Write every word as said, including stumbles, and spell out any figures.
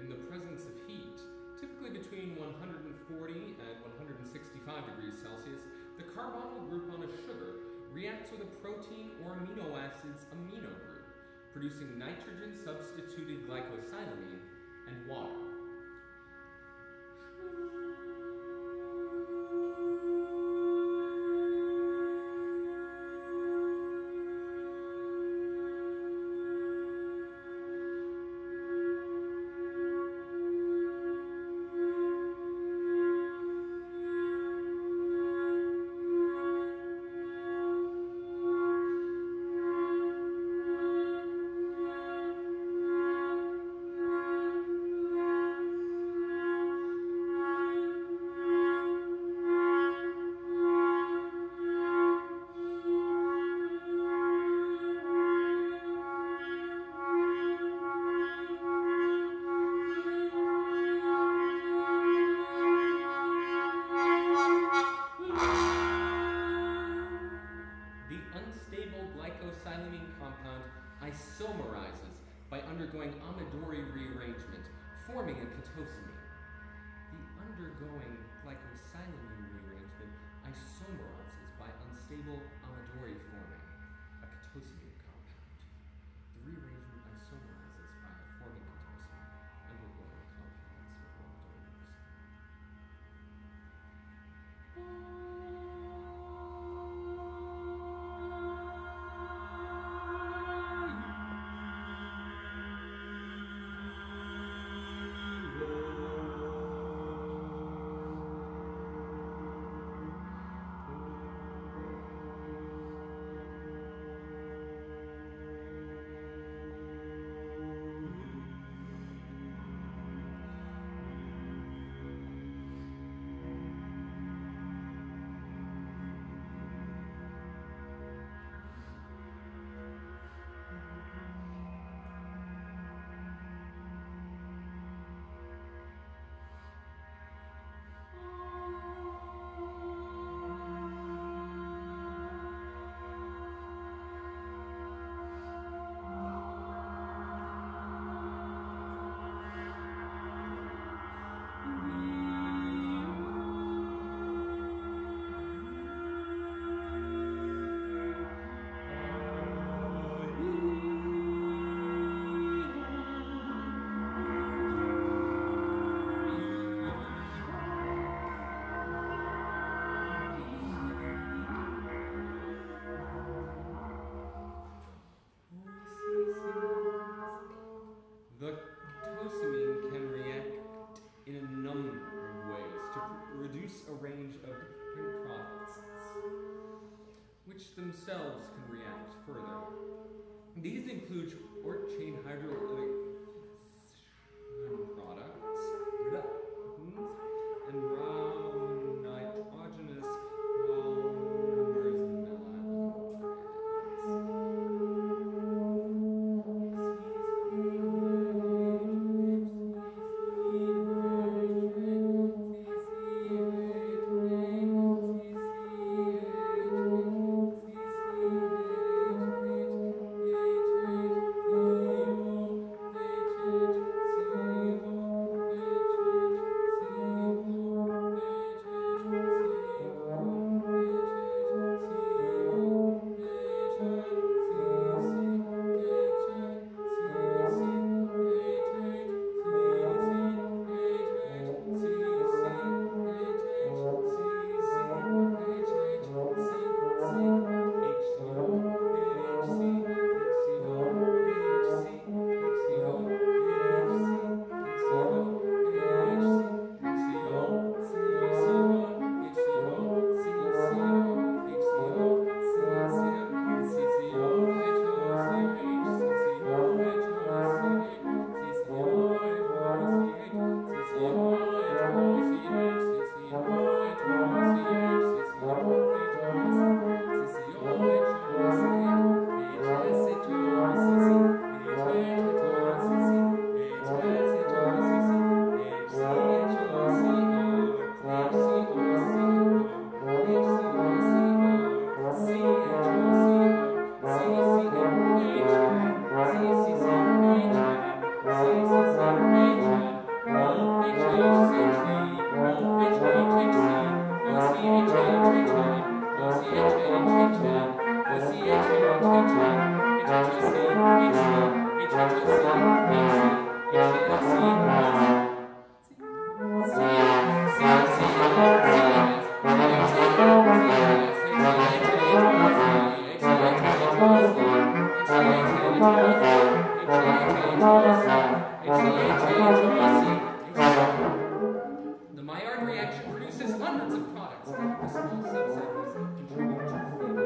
in the presence of heat, typically between one hundred forty and one hundred sixty-five degrees Celsius, the carbonyl group on a sugar reacts with a protein or amino acid's amino group, producing nitrogen-substituted glycosilamine and water. Isomerizes by undergoing Amadori rearrangement, forming a ketosime. The undergoing glycosilamine rearrangement isomerizes by unstable Amadori forming a ketosime compound. The rearrangement isomerizes by forming ketosime, undergoing compounds for Amadori. The Maillard reaction produces hundreds of products. A small subset contribute to flavor.